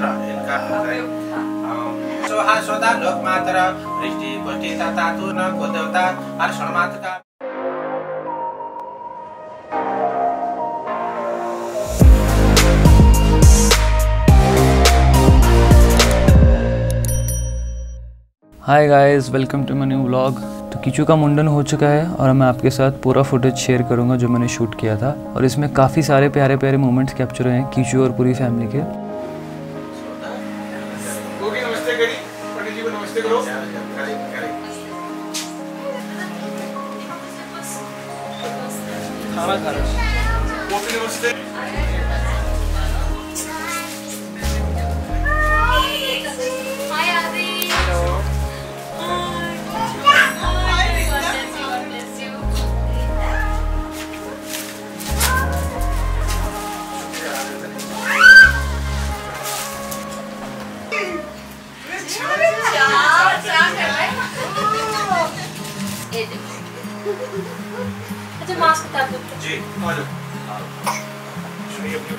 सपुत्र इनका सोहा सोदा लोक मात्र दृष्टि पुष्टि तातु न को देवता हर क्षणमात्र का hi guys, welcome to my new vlog. तो कीचू का मुंडन हो चुका है और मैं आपके साथ पूरा फुटेज शेयर करूंगा जो मैंने शूट किया था, और इसमें काफ़ी सारे प्यारे प्यारे मोमेंट्स कैप्चर हुए हैं कीचू और पूरी फैमिली के। नमस्ते करी, पंडित जी को नमस्ते करो। खाना खा रहे हो? नमस्ते। अच्छा मास्क उतार दो जी, आ जाओ। सुनिए अपनी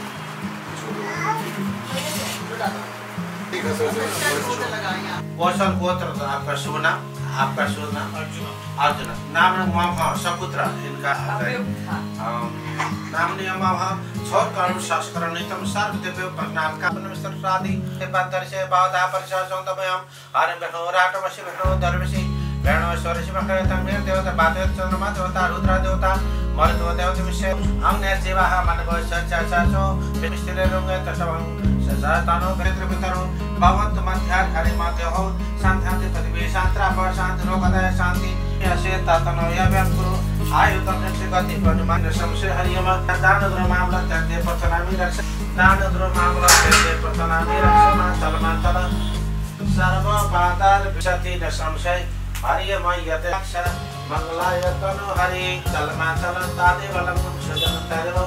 कौशल गोत्र आपका शुभ नाम, आपका शुभ नाम अर्जुन। नाम सपुत्र इनका नाम नियम छोर कर्म संस्करण नितम सर्वदेव प्रणाम का नमस्कार शादी पातर से बाधा परिचय संतमयम हरि विष्णु राटमसि विष्णु दर्वसि विष्णु स्वरसि मकर तंगे देवता बाते चंद्रमा देवता रुद्र देवता मरुतो देवता विषय अंग जीवाः मानव सचाचाचो विस्तिरे रंगे तसवं सजातानो वेत्र पितरो भवन्तु मध्यार हरि मध्य हो शांति पृथ्वी शांत्रा पर शांति रोगदय शांति यसे ततनो यव्यं गुरु आयुतम गति अनुमान संशय हरियम दान द्र मामला तंते प्रथनामि रक्ष दान द्र मामला तंते प्रथनामि रक्ष चलमाचल सर्व पादार विशति न संशय हरियम यते अक्षर मंगलाय तनु हरि चलमाचल तादे वलम सुजन तरेव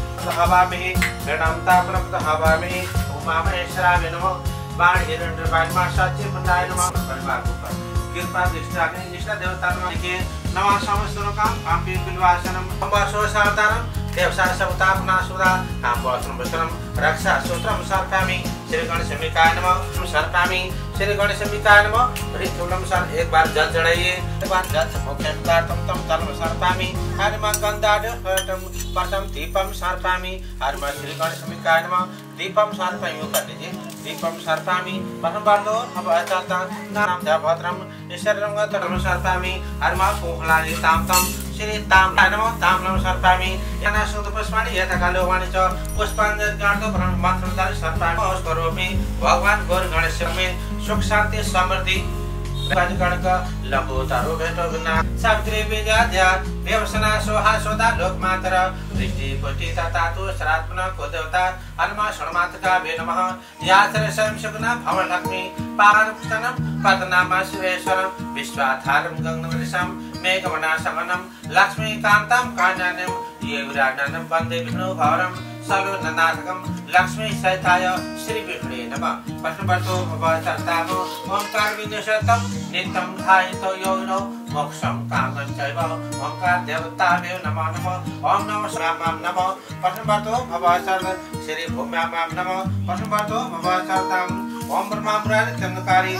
हवामि गणम तापनम हवामि उमा महेश्वरा विनो बाण हिरण्य बाणमा सच्चे मंडाय नमः परिवार ऊपर कृपा दृष्टा निष्ठा देवता के नवा संवत्सरों का पापी बिलवासनम अंबासो सावतारम देवसा सबतापना सुदा नाम वस्त्रम वस्त्रम रक्षा सूत्रम सर्पामि श्री गणेशमिकाय नमः सर्पामि श्री गणेशमिकाय नमः ऋतुलम सर एक बार जल चढ़ाइए, एक बार जल मुख्य तम तम तलम सर्पामि हरिम गंधाड हरतम परतम दीपम सर्पामि हरिम श्री गणेशमिकाय नमः दीपम सर्पामि कर दीजिए दीपम सर्पामि प्रथम बार दो अब अचाता नाम भद्रम ईश्वरंग तरम सर्पामि हरिम पोहलानि ताम तम श्री ताम नमः ताम नमः सर्पामि यना सुद पुष्पाणि यथा कालो वाणि च पुष्पांजलि गार्दो ब्रह्म मंत्र दान सर्पामि करोमि भगवान गौर गणेश में सुख शांति समृद्धि गणक लंबोतारो भेटो बिना सावित्री विद्या व्यवसना सोहा सोदा लोक मात्र दृष्टि पुष्टि तातु श्रात्मन को देवता हनुमा क्षणमात्र का वे नमः याचर स्वयं सुगुना भव लक्ष्मी पारपुष्टनम पदनामा शिवेश्वरम विश्वाधारम गंगनवृषम मेघवना समनम लक्ष्मी कांतम कान्यानम ये विराटनम वंदे विष्णु भवरम सलो ननाथकम लक्ष्मी सहिताय श्री विष्णुवे नमः प्रश्नवर्तो भवचर्तामो ओंकार विनिषतम नित्यं ध्यायतो योगिनो मोक्षं कामं चैव ओंकार देवताभ्यो नमो नमः ओम नमः शिवाय नमः प्रश्नवर्तो भवचर्त श्री भूम्यां नमः प्रश्नवर्तो भवचर्तम ओम ब्रह्मा मुरारी चंद्रकारी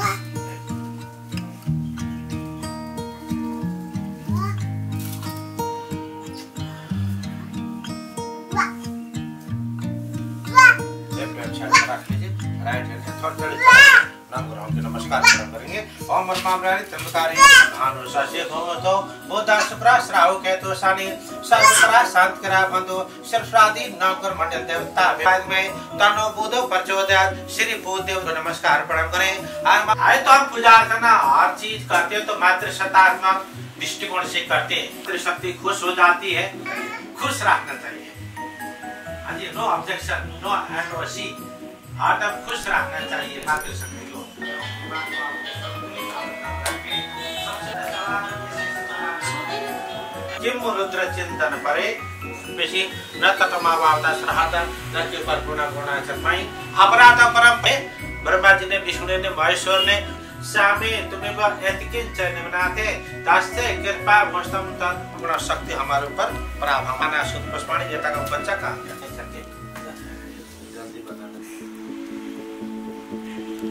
राइट हैंड से थोड़ा थोड़ा नमस्कार करेंगे। ओम ब्रह्मावरारी त्र्यंबकारी भानु सस्य भवतो बोधा शुक्र श्रावु केतु शनि सर्वकरा शांतिकरा बंधु सरस्वती नवकर मंडल देवता वेद में तनो बुधो प्रचोदयात् श्री बुधदेव को नमस्कार प्रणाम करें। आए तो हम पूजा अर्चना हर चीज करते हैं तो मात्र सतात्मक दृष्टिकोण से करते हैं, शक्ति खुश हो जाती है, खुश रखना चाहिए। नो ऑब्जेक्शन, नो एडवर्सी, हार्ट अब खुश रखना चाहिए मातृशक्ति को। किम रुद्र चिंतन परे बेसी न ततमावावता श्राद्ध न के पर गुणा गुणा चरमाई अपराध परम है। ब्रह्मा जी ने, विष्णु ने, महेश्वर ने सामे तुम्हें वह एतिकिन चैन बनाते दास्ते कृपा मस्तम तत्व शक्ति हमारे ऊपर प्राप्त हमारा शुद्ध पुष्पाणी जैसा का बच्चा काम करते सकते जल्दी बताना।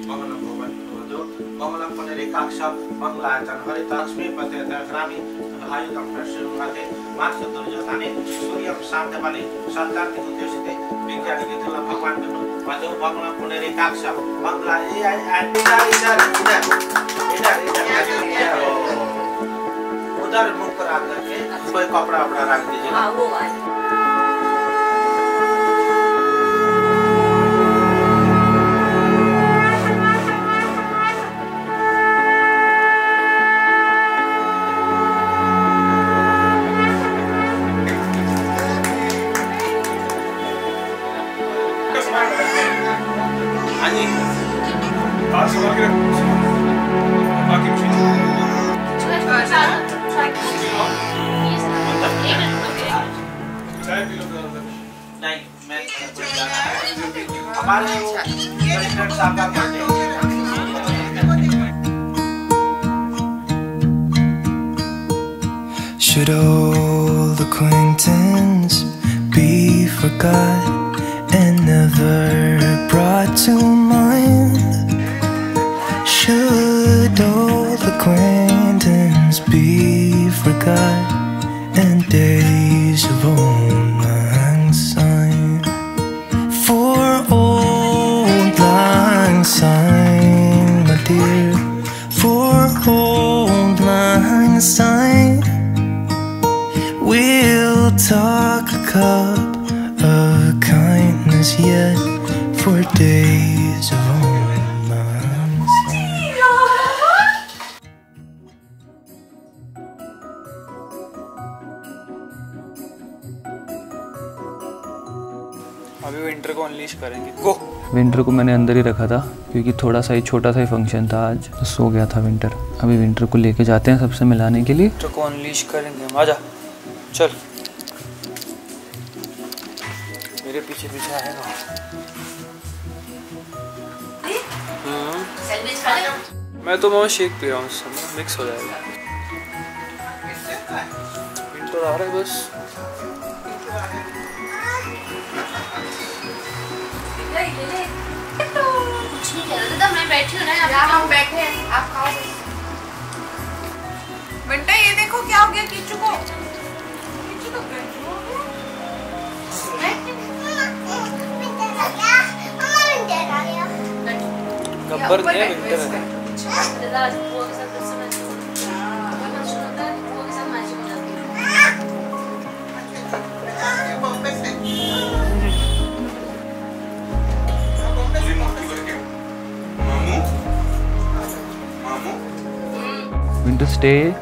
भवन भवन जो कमलम पुनरेकाक्ष मंगलाचन हरित लक्ष्मी पतेत ग्रामी आयुधम प्रसन्नते मार्च दुर्योधने सूर्यम शांतबले सत्कार्तिक उद्देश्यते विज्ञान विद्युल भगवान वजो भवन पुनरेकाक्ष मंगला इधर उधर मुख पर रख करके कोई कपड़ा वपड़ा रख दीजिए। हाँ वो वाला। हाँ जी। आज सुबह के बाकी चाय पी लो ज़रा। नहीं मैं हमारे वो प्रेसिडेंट साहब का birthday Should old acquaintance be forgot and never brought to mind? Should old acquaintance be forgot and days of old lang syne? For old lang syne, my dear, for old lang syne, we'll talk a cup of kindness yet for days of old lang syne. अभी winter को unleash करेंगे। Go. Winter को मैंने अंदर ही रखा था क्योंकि थोड़ा सा ही छोटा सा ही फंक्शन था आज, तो सो गया था विंटर। अभी विंटर को लेके जाते हैं सबसे मिलाने के लिए। विंटर को अनलीश करेंगे हम। आजा चल, मेरे पीछे पीछे आएगा। मैं तो मामा शेक पी रहा हूँ, सब मिक्स हो जाएगा। विंटर आ रहा है बस। कुछ नहीं कह रहा था, मैं बैठी हूँ ना यहाँ। हम बैठे हैं, आप खाओ। बेटा ये देखो क्या हो गया कीचू को। कीचू तो गब्बर नहीं है, विंटर है। Winter stay.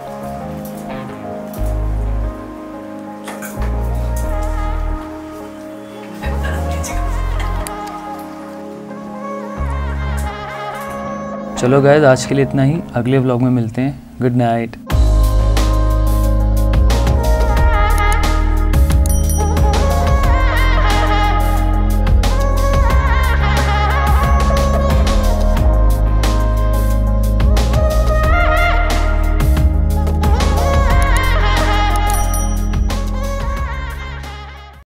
चलो गाइस, आज के लिए इतना ही। अगले व्लॉग में मिलते हैं। Good night.